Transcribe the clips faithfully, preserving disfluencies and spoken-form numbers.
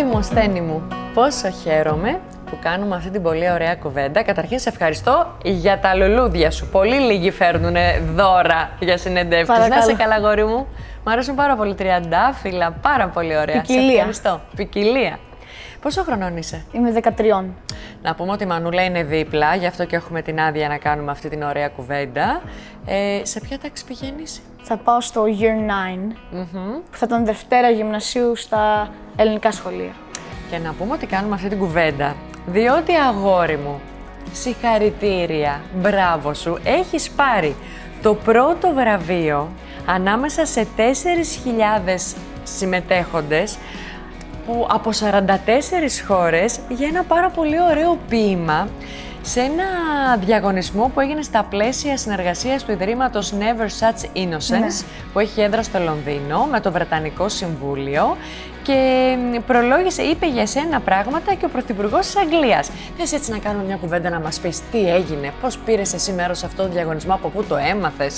Δημοσθένη μου, πόσο χαίρομαι που κάνουμε αυτή την πολύ ωραία κουβέντα. Καταρχήν, σε ευχαριστώ για τα λουλούδια σου. Πολύ λίγοι φέρνουν δώρα για συνεντεύξεις. Να είσαι καλά, γόρι μου. Μ' αρέσουν πάρα πολύ τριαντάφυλλα, πάρα πολύ ωραία. Ποικιλία. Σε ευχαριστώ. Ποικιλία. Πόσο χρονών είσαι? Είμαι δεκατρία. Να πούμε ότι η Μανούλα είναι δίπλα, γι' αυτό και έχουμε την άδεια να κάνουμε αυτή την ωραία κουβέντα. Ε, σε ποια τάξη πηγαίνεις? Θα πάω στο Year nine, Mm-hmm. που θα ήταν Δευτέρα Γυμνασίου στα ελληνικά σχολεία. Και να πούμε ότι κάνουμε αυτή την κουβέντα, διότι αγόρι μου, συγχαρητήρια, μπράβο σου, έχεις πάρει το πρώτο βραβείο ανάμεσα σε τέσσερις χιλιάδες συμμετέχοντες που από σαράντα τέσσερις χώρες για ένα πάρα πολύ ωραίο ποίημα σε ένα διαγωνισμό που έγινε στα πλαίσια συνεργασίας του Ιδρύματος Never Such Innocence, ναι, που έχει έδρα στο Λονδίνο με το Βρετανικό Συμβούλιο και προλόγησε, είπε για σένα πράγματα και ο Πρωθυπουργός της Αγγλίας. Θες έτσι να κάνουμε μια κουβέντα να μας πεις τι έγινε, πώς πήρες εσύ μέρος σε αυτό το διαγωνισμό, από πού το έμαθες?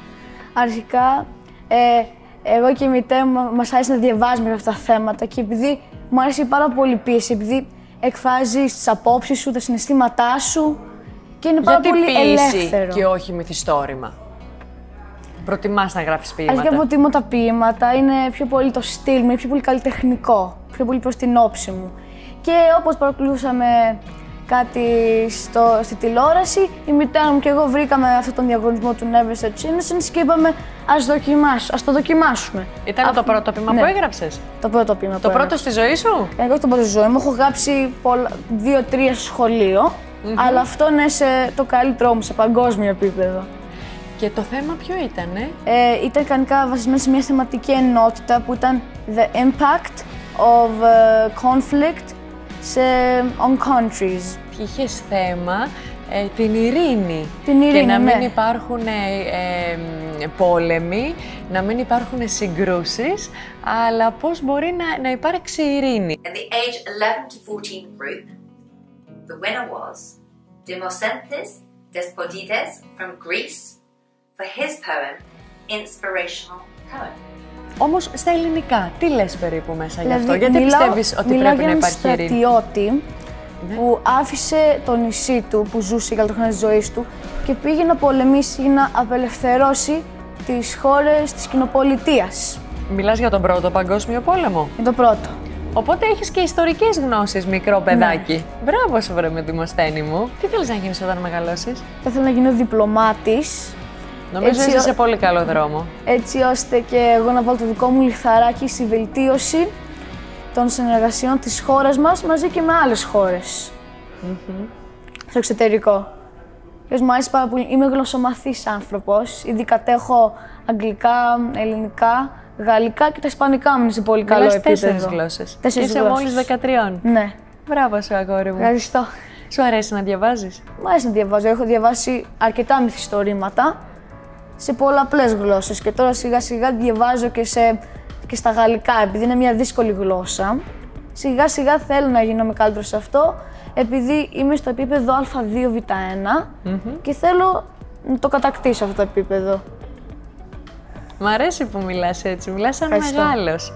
Αρχικά, ε, εγώ και η μητέρα μου μας άρεσε να διαβάζουμε για αυτά τα θέματα και επειδή μου άρεσε πάρα πολύ η πίεση, επειδή εκφράζεις τις απόψεις σου, τα συναισθήματά σου και είναι πάρα Γιατί πολύ ποίηση ελεύθερο. Και όχι μυθιστόρημα? Προτιμάς να γράφεις ποίηματα? Αρχικά προτιμώ τα ποίηματα, είναι πιο πολύ το στυλ μου, είναι πιο πολύ καλλιτεχνικό, πιο πολύ προς την όψη μου. Και όπως παρακολουθούσαμε κάτι στο, στη τηλεόραση, η μητέρα μου και εγώ βρήκαμε αυτόν τον διαγωνισμό του Never Such Innocence και είπαμε ας, δοκιμάσ, ας το δοκιμάσουμε. Ήταν Αυτό, το πρώτο ποίημα, ναι, που έγραψες? Το πρώτο ποίημα. Το πρώτο στη ζωή σου? Εγώ το πρώτο στη ζωή μου έχω γράψει δύο-τρία στο σχολείο, mm-hmm. αλλά αυτό είναι σε το καλύτερό μου, σε παγκόσμιο επίπεδο. Και το θέμα ποιο ήτανε? Ε, ήταν κανονικά βασισμένο σε μια θεματική ενότητα που ήταν the impact of uh, conflict σε, on countries. Είχες θέμα ε, την ειρήνη. Την ειρήνη, και να μην ναι. υπάρχουν ε, ε, πόλεμοι, να μην υπάρχουν συγκρούσεις, αλλά πώς μπορεί να, να υπάρξει ειρήνη. In the age eleven to fourteen group, the winner was Demosthenes Despotides from Greece for his poem Inspirational Poem. Όμως στα ελληνικά, τι λες περίπου μέσα Δηλαδή, γι' αυτό, γιατί μιλάω, πιστεύεις ότι πρέπει να υπάρχει ειρήνη? Μιλάω για έναν στρατιώτη, ναι, που άφησε το νησί του, που ζούσε για το χρόνο της ζωής του και πήγε να πολεμήσει για να απελευθερώσει τις χώρες της κοινοπολιτείας. Μιλάς για τον Πρώτο Παγκόσμιο Πόλεμο? Για το πρώτο. Οπότε έχεις και ιστορικές γνώσεις, μικρό παιδάκι. Ναι. Μπράβο σου, βρε με Δημοσθένη μου. Τι θέλεις να γίνεις όταν μεγαλώσεις? Θα ήθελα να γίνω διπλωμάτης. Νομίζω έτσι, είσαι σε πολύ καλό δρόμο. Έτσι ώστε και εγώ να βάλω το δικό μου λιθαράκι στη βελτίωση των συνεργασιών της χώρας μας μαζί και με άλλες χώρες. Mm-hmm. Στο εξωτερικό. Και μου άρεσε πάρα πολύ. Είμαι γλωσσομαθής άνθρωπος. Ήδη κατέχω αγγλικά, ελληνικά, γαλλικά και τα ισπανικά μου είναι σε πολύ καλό επίπεδο. Τέσσερις γλώσσες. Τέσσερις Είσαι γλώσσες. μόλις δεκατρία. Ναι. Μπράβο σου, αγόρι μου. Ευχαριστώ. Σου αρέσει να διαβάζεις? Μου αρέσει να διαβάζω. Έχω διαβάσει αρκετά μυθιστορήματα σε πολλαπλές γλώσσες και τώρα σιγά σιγά διαβάζω και, σε, και στα γαλλικά, επειδή είναι μια δύσκολη γλώσσα. Σιγά σιγά θέλω να γίνομαι καλύτερο σε αυτό, επειδή είμαι στο επίπεδο Α δύο Β ένα mm-hmm. και θέλω να το κατακτήσω αυτό το επίπεδο. Μ' αρέσει που μιλάς έτσι, μιλάς σαν Ευχαριστώ. μεγάλος.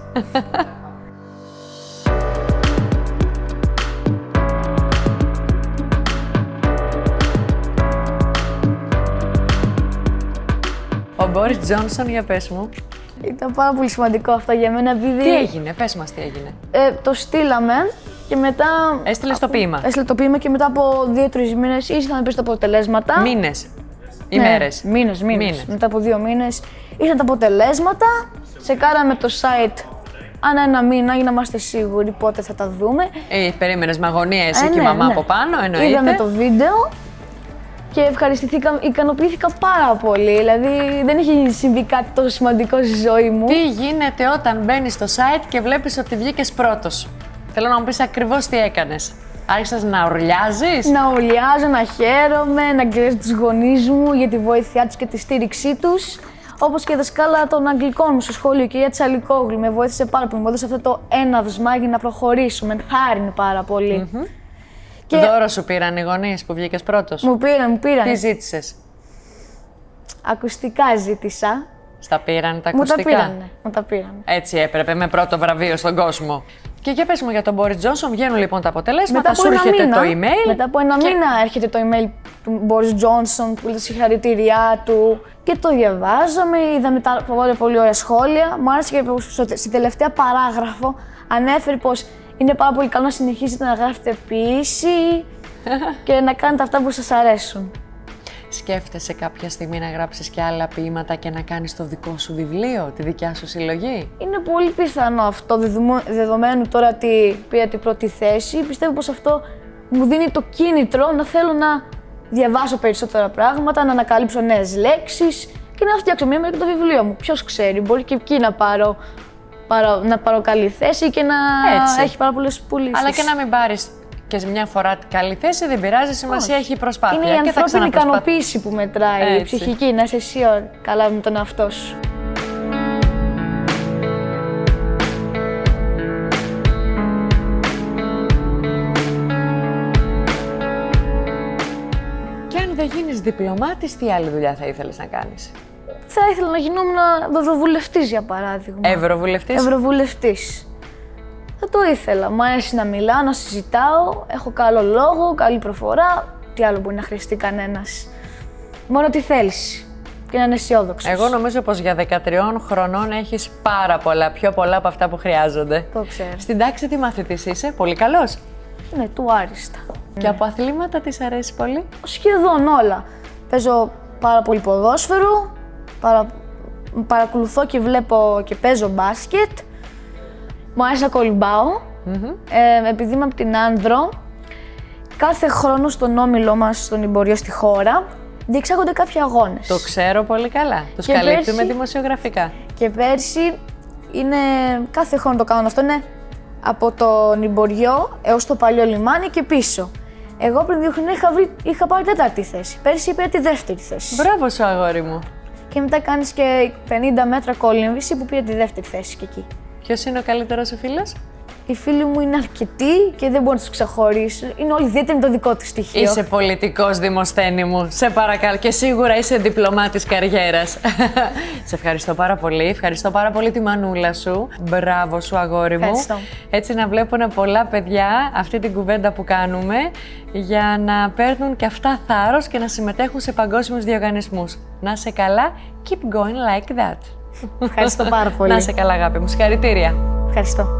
Ο Μπόρις Τζόνσον, για πες μου. Ήταν πάρα πολύ σημαντικό αυτό για μένα, επειδή... Τι έγινε, πες μας τι έγινε. Ε, το στείλαμε και μετά... Έστειλες από... το ποίημα. Έστειλε το ποίημα και μετά από δύο-τρεις μήνες ήρθαν να πεις τα αποτελέσματα. Μήνες. Ναι, Ημέρες. Μήνες, μήνες. Μήνες. Μετά από δύο μήνες ήρθαν τα αποτελέσματα. Σε κάναμε το site ανά ένα μήνα για να είμαστε σίγουροι πότε θα τα δούμε. Ε, περίμενες με αγωνία εσύ ε, και η ναι, μαμά ναι. από πάνω, εννοείται. Είδαμε το βίντεο και ευχαριστηθήκα, ικανοποιήθηκα πάρα πολύ. Δηλαδή δεν έχει συμβεί κάτι τόσο σημαντικό στη ζωή μου. Τι γίνεται όταν μπαίνεις στο site και βλέπεις ότι βγήκες πρώτος? Θέλω να μου πεις ακριβώς τι έκανες. Άρχισες να ουρλιάζεις? Να ουρλιάζω, να χαίρομαι, να γκρέζω τους γονείς μου για τη βοήθειά τους και τη στήριξή τους. Όπως και η δασκάλα των Αγγλικών μου στο σχολείο, και η κυρία Τσαλικόγλου, με βοήθησε πάρα πολύ. Μου έδωσε αυτό το έναυσμα για να προχωρήσουμε. Με χάρινε πάρα πολύ. Mm-hmm. Και... Δώρο σου πήραν οι γονείς που βγήκες πρώτος? Μου πήραν, μου πήραν. Τι ζήτησες? Ακουστικά ζήτησα. Στα πήραν τα Μου ακουστικά? τα πήρανε, μου τα πήρανε. Έτσι έπρεπε, με πρώτο βραβείο στον κόσμο. Και Και για πες μου για τον Μπόρις Τζόνσον, βγαίνουν λοιπόν τα αποτελέσματα, Μετά σου έρχεται μήνα, το email. Μετά από ένα και... μήνα έρχεται το email του Μπόρις Τζόνσον που λέει τα συγχαρητήριά του και το διαβάζαμε, είδαμε τα πολύ ωραία σχόλια. Μου άρεσε και πως στη τελευταία παράγραφο ανέφερε πως είναι πάρα πολύ καλό να συνεχίσετε να γράφετε ποίηση και να κάνετε αυτά που σας αρέσουν. Σκέφτεσαι κάποια στιγμή να γράψεις και άλλα ποίηματα και να κάνεις το δικό σου βιβλίο, τη δικιά σου συλλογή? Είναι πολύ πιθανό αυτό, δεδομένου τώρα ότι πήρα την πρώτη θέση. Πιστεύω πως αυτό μου δίνει το κίνητρο να θέλω να διαβάσω περισσότερα πράγματα, να ανακαλύψω νέες λέξεις και να φτιάξω μία μέρα και το βιβλίο μου. Ποιος ξέρει, μπορεί και εκεί να πάρω, πάρω, να πάρω καλή θέση και να Έτσι. έχει πάρα πολλές πουλήσεις. Αλλά και να μην πάρεις και σε μια φορά καλή θέση, δεν πειράζει, σημασία Όχι. έχει η προσπάθεια. Είναι η και θα ανθρώπινη ξαναπροσπαθ... ικανοποίηση που μετράει, Έτσι. η ψυχική, να είσαι εσύ καλά με τον εαυτό σου. Και αν δεν γίνεις διπλωμάτης, τι άλλη δουλειά θα ήθελες να κάνεις? Θα ήθελα να γινόμουν ευρωβουλευτής, για παράδειγμα. Ευρωβουλευτής. Ευρωβουλευτής. Θα το ήθελα. Μ' αρέσει να μιλάω, να συζητάω, έχω καλό λόγο, καλή προφορά. Τι άλλο μπορεί να χρειαστεί κανένας? Μόνο τη θέληση και να είναι αισιόδοξος. Εγώ νομίζω πως για δεκατριών χρονών έχεις πάρα πολλά, πιο πολλά από αυτά που χρειάζονται. Το ξέρω. Στην τάξη τι μαθητής είσαι, πολύ καλός? Ναι, του άριστα. Και από αθλήματα της αρέσει πολύ? Σχεδόν όλα. Παίζω πάρα πολύ ποδόσφαιρο, παρα... παρακολουθώ και βλέπω και παίζω μπάσκετ. Μου αρέσει να κολυμπάω. Mm-hmm. Ε, επειδή είμαι από την Άνδρο, κάθε χρόνο στον όμιλό μας, στον Υμποριό στη χώρα, διεξάγονται κάποιοι αγώνες. Το ξέρω πολύ καλά. Τους Και καλύπτουμε πέρσι- δημοσιογραφικά. Και πέρσι είναι, κάθε χρόνο το κάνω αυτό, είναι από τον Υμποριό έως το παλιό λιμάνι και πίσω. Εγώ πριν δύο χρόνια είχα, βρει, είχα πάρει τέταρτη θέση. Πέρσι πήρα τη δεύτερη θέση. Μπράβο σου, αγόρι μου. Και μετά κάνεις και πενήντα μέτρα κολύμβηση που πήρα τη δεύτερη θέση και εκεί. Ποιος είναι ο καλύτερος σου φίλος? Οι φίλοι μου είναι αρκετοί και δεν μπορώ να τους ξεχωρίσω. Είναι όλοι ιδιαίτεροι με το δικό του στοιχείο. Είσαι πολιτικός, Δημοσθένη μου. Σε παρακαλώ. Και σίγουρα είσαι διπλωμάτης καριέρας. Σε ευχαριστώ πάρα πολύ. Ευχαριστώ πάρα πολύ τη μανούλα σου. Μπράβο σου, αγόρι μου. Ευχαριστώ. Έτσι να βλέπουν πολλά παιδιά αυτή την κουβέντα που κάνουμε για να παίρνουν και αυτά θάρρος και να συμμετέχουν σε παγκόσμιους διοργανισμούς. Να είσαι καλά. Keep going like that. Ευχαριστώ πάρα πολύ. Να είσαι καλά, αγάπη μου. Συγχαρητήρια. Ευχαριστώ.